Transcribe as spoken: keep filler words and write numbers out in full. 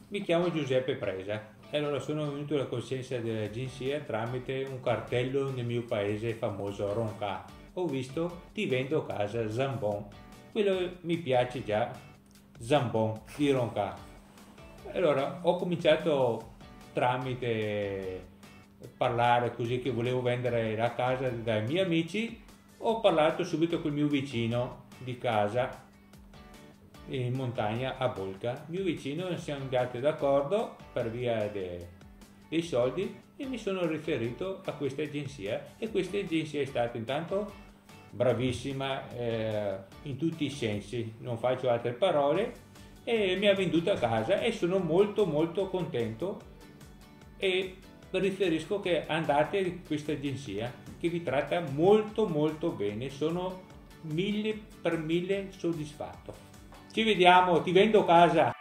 Mi chiamo Giuseppe Presa e allora sono venuto alla coscienza dell'agenzia tramite un cartello nel mio paese famoso Ronca. Ho visto ti vendo casa Zambon, quello mi piace già, Zambon di Ronca. Allora ho cominciato tramite parlare così che volevo vendere la casa dai miei amici, ho parlato subito col mio vicino di casa in montagna a Bolca. Mio vicino siamo andati d'accordo per via de, dei soldi e mi sono riferito a questa agenzia e questa agenzia è stata intanto bravissima eh, in tutti i sensi, non faccio altre parole, e mi ha venduto a casa e sono molto molto contento e riferisco che andate in questa agenzia che vi tratta molto molto bene, sono mille per mille soddisfatto. Ci vediamo, ti vendo casa.